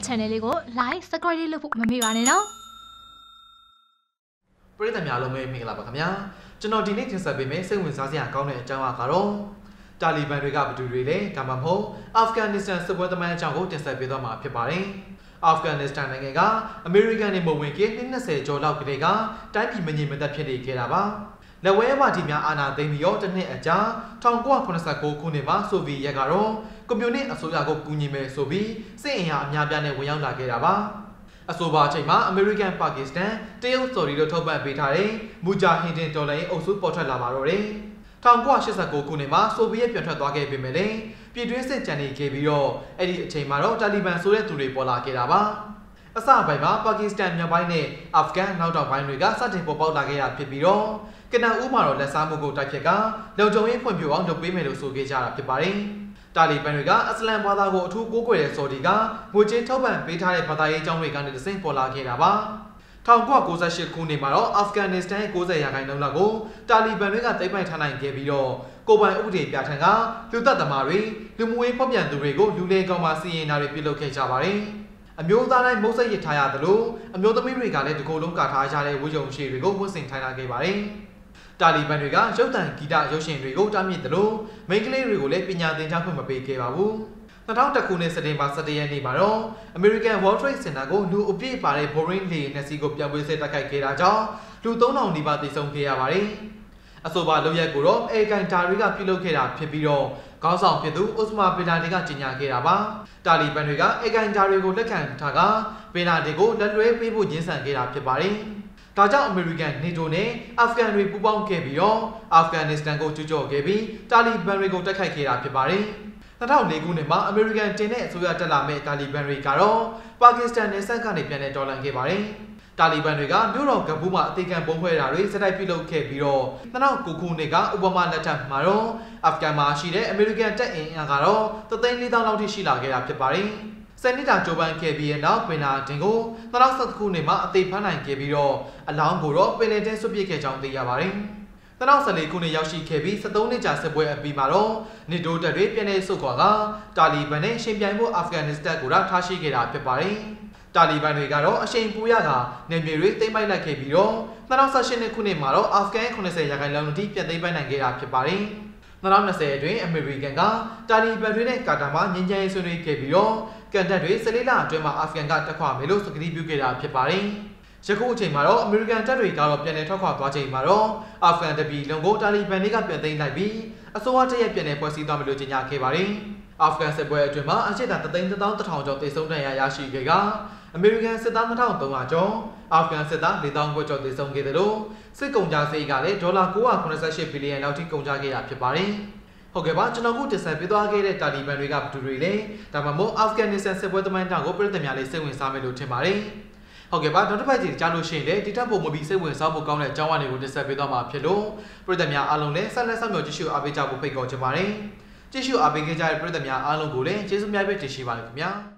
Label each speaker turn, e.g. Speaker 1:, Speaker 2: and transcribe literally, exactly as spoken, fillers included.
Speaker 1: channel လေးကို like subscribe လုပ်ဖို့မမေ့ပါနဲ့နော်
Speaker 2: ပရိသတ်များလုံးပဲမင်္ဂလာပါခင်ဗျာကျွန်တော်ဒီနေ့တင်ဆက်ပေးမယ့်စိတ်ဝင်စားစရာကောင်းတဲ့အကြောင်းအရာကတော့တာလီဘန်တွေကဘယ်သူတွေလဲဒါမှမဟုတ်အာဖဂန်နစ္စတန်စစ်ပွဲသမိုင်းအကြောင်းကိုတင်ဆက်ပေးသွားမှာဖြစ်ပါတယ်အာဖဂန်နစ္စတန်နိုင်ငံကအမေရိကန်နဲ့မဝင်ခင်နှစ်၂၀ကျော်လောက်ကတည်းကတိုင်းပြည်မငြိမ်မသက်ဖြစ်နေခဲ့တာပါလက်ဝဲပါတီများအာဏာသိမ်းပြီးတော့တစ်နှစ်အကြာ၁၉၇၉ခုနှစ်မှာဆိုဗီယက်ကတော့ကွန်မြူနစ်အစိုးရကိုကူညီမယ်ဆိုပြီးစစ်အင်အားအများပြားနဲ့ဝင်ရောက်လာခဲ့တာပါအဆိုပါအချိန်မှာအမေရိကန်ပါကစ္စတန်တရုတ်ဆော်ဒီတို့ထုတ်ပံ့ပေးထားတဲ့မူဂျာဟင်ဒင်ဒေါ်လာရဲ့အုပ်စုပေါ်ထွက်လာပါတော့တယ်၁၉၈၉ခုနှစ်မှာဆိုဗီယက်ပြန်ထွက်သွားခဲ့ပေမဲ့လည်းပြည်တွင်းစစ်ကြံနေခဲ့ပြီးတော့အဲ့ဒီအချိန်မှာတော့တာလီဘန်ဆိုတဲ့သူတွေပေါ်လာခဲ့တာပါအစပိုင်းမှာပါကစ္စတန်မြောက်ပိုင်းနဲ့အာဖဂန်နောက်တောင်ပိုင်းတွေကစတင်ပေါ်ပေါက်လာခဲ့တာဖြစ်ပြီးတော့ကနဦးမှာတော့လက်စားမှုကိုတိုက်ဖြတ်ကလုံခြုံရေးဖွံ့ဖြိုးအောင်လုပ်ပေးမယ်လို့ဆိုခဲ့ကြတာဖြစ်ပါတယ်တာလီဘန်တွေကအစ္စလမ်ဘာသာကိုအထူးကိုးကွယ်တဲ့ဆော်ဒီကငွေကြေးထောက်ပံ့ပေးထားတဲ့ဘာသာရေးအကြောင်းတွေကနေတဆင့်ပေါ်လာခဲ့တာပါ၁၉၉၈ခုနှစ်မှာတော့အာဖဂန်နစ္စတန်ရဲ့၉၀ရာခိုင်နှုန်းလောက်ကိုတာလီဘန်တွေကသိမ်းပိုက်ထားနိုင်ခဲ့ပြီးတော့ကိုပိုင်ဥပဒေပြဋ္ဌာန်းကလူသက်သမားတွေလူမှုရေးဖောက်ပြန်သူတွေကိုလူလေကောင်မှစီရင်တာတွေပြုလုပ်ခဲ့ကြပါတယ်အမျိုးသားတိုင်းမုတ်ဆက်ရထားရသလိုအမျိုးသမီးတွေကလည်းတကိုယ်လုံးကာထားကြတဲ့ဝတ်ရုံရှည်တွေကိုဝတ်ဆင်ထိုင်လာခဲ့ပါတယ်တာလီဘန်တွေကရုပ်သံဂီတရုပ်ရှင်တွေကိုတားမြစ်သလိုမိန်းကလေးတွေကိုလည်းပညာသင်ကြားခွင့်မပေးခဲ့ပါဘူး၂၀၀၁ခုနှစ်စက်တင်ဘာ၁၁ရက်နေ့မှာတော့ American World Trade Center ကိုလူအပြည့်ပါတဲ့ Boeing လေယာဉ်နှစ်စီးကိုပြန်ပွေးဆဲတိုက်ခိုက်ခဲ့တာကြောင့်လူသုံးထောင်နီးပါးသေဆုံးခဲ့ရပါတယ်အဆိုပါလုပ်ရက်ကိုတော့အေကန်တာတွေကပြုလုပ်ခဲ့တာဖြစ်ပြီးတော့ခေါင်းဆောင်ဖြစ်သူအိုစမာဘင်လာဒင်ကကြေညာခဲ့တာပါတာလီဘန်တွေကအေကန်တာတွေကိုလက်ခံထားကဘင်လာဒင်ကိုလက်လွဲပေးဖို့ညှင်းဆန်ခဲ့တာဖြစ်ပါတယ်ဒါကြောင့်အမေရိကန်နေတိုနဲ့အာဖဂန်တွေပူးပေါင်းခဲ့ပြီးတော့အာဖဂန်နစ္စတန်ကိုကျူးကျော်ခဲ့ပြီးတာလီဘန်တွေကိုတိုက်ခိုက်ခဲ့တာဖြစ်ပါတယ်၂၀၀၄ခုနှစ်မှာအမေရိကန်တင်တဲ့အစိုးရတက်လာမဲ့တာလီဘန်တွေကတော့ပါကစ္စတန်နယ်စပ်ကနေပြန်လည်တော်လှန်ခဲ့ပါတယ်တာလီဘန်တွေကမြို့တော်ကဘူးမှာအသေးခံပုံဖွဲတာတွေစတိုက်ပြုလုပ်ခဲ့ပြီးတော့၂၀၀၉ခုနှစ်ကအိုဘားမားလက်ထက်မှာတော့အာဖဂန်မှာရှိတဲ့အမေရိကန်တပ်အင်အားကတော့တသိန်းလေးသောင်းလောက်ထိရှိလာခဲ့တာဖြစ်ပါတယ်စနစ်တာကြိုးပမ်းခဲ့ပြီးနောက်ပင်လာတင်ကို၂၀၁၁ခုနှစ်မှာအသေးဖမ်းနိုင်ခဲ့ပြီးတော့အလောင်းကိုတော့ပင်လယ်ထဲဆွတ်ပစ်ခဲ့ကြောင်းသိရပါတယ်၂၀၁၄ခုနှစ်ရောက်ရှိခဲ့ပြီး၁၃နှစ်ကြာစစ်ပွဲအပြီးမှာတော့နေတိုးတပ်တွေပြန်လည်ဆုတ်ခွာကတာလီဘန်နဲ့ရှင်ပြိုင်ဖို့အာဖဂန်နစ္စတန်ကိုထားရှိခဲ့တာဖြစ်ပါတယ်တာလီဘန်တွေကတော့အရှိန်ပူရကနေမြေတွေသိမ်းပိုက်လိုက်ခဲ့ပြီးတော့၂၀၁၈ခုနှစ်မှာတော့အာဖဂန်၇၀ရာခိုင်နှုန်းအထိပြန်သိမ်းပိုက်နိုင်ခဲ့တာဖြစ်ပါတယ်၂၀၂၀အတွင်းအမေရိကန်ကတာလီဘန်တွေနဲ့ကာတာမှာငြိမ်းချမ်းရေးဆွေးနွေးခဲ့ပြီးတော့ကန်တပ်တွေ၁၄လအတွင်းမှာအာဖဂန်ကတက်ခွာမယ်လို့စကတိပြုခဲ့တာဖြစ်ပါတယ်ယခုအချိန်မှာတော့အမေရိကန်တပ်တွေကတော့ပြန်လည်ထွက်ခွာသွားချိန်မှာတော့အာဖဂန်တပြည်လုံးကိုတာလီဘန်တွေကပြန်သိမ်းလိုက်ပြီးအစိုးရတရက်ပြန်လည်ဖွဲ့စည်းသွားမယ်လို့ကြေညာခဲ့ပါတယ်အာဖဂန်စစ်ပွဲအတွင်းမှာအရှေ့တောင်တသိန်းတစ်သောင်းတစ်ထောင်ကျော်သေဆုံးဒဏ်ရာရရှိခဲ့ကအမေရိကန်စစ်သား၂ထောင်သုံးရာကျော်အာဖဂန်စစ်သား၄သောင်းခွဲကျော်သေဆုံးခဲ့တယ်လို့စစ်ကုန်ကြစိတ်ကလည်းဒေါ်လာ၉ရာ၇၈ဘီလီယံလောက်ထိကုန်ကျခဲ့တာဖြစ်ပါတယ်ဟုတ်ကဲ့ပါကျွန်တော်ခုတင်ဆက်ပေးသွားခဲ့တဲ့တာလီဘန်တွေကဘယ်သူတွေလဲဒါမှမဟုတ်အာဖဂန်နစ္စတန်စစ်ပွဲသမိုင်းတောင်ကိုပြည်သူများလေးစိတ်ဝင်စားမယ်လို့ထင်ပါတယ်ဟုတ်ကဲ့ပါနောက်တစ်ပတ်ကြီးကြားလို့ရှိရင်လည်းဒီထက်ပိုမပြီးစိတ်ဝင်စားဖို့ကောင်းတဲ့အကြောင်းအရာတွေကိုတင်ဆက်ပေးသွားမှာဖြစ်လို့ပြည်သူများအားလုံးလည်းဆက်လက်ဆောင်မြော်ကြည့်ရှုအားပေးကြဖို့ဖိတ်ခေါ်ချင်ပါတယ်ကြည့်ရှုအားပေးကြတဲ့ပြည်သူများအားလုံးကိုလည်းကျေးဇူးများပဲတင်ရှိပါရခင်ဗျာ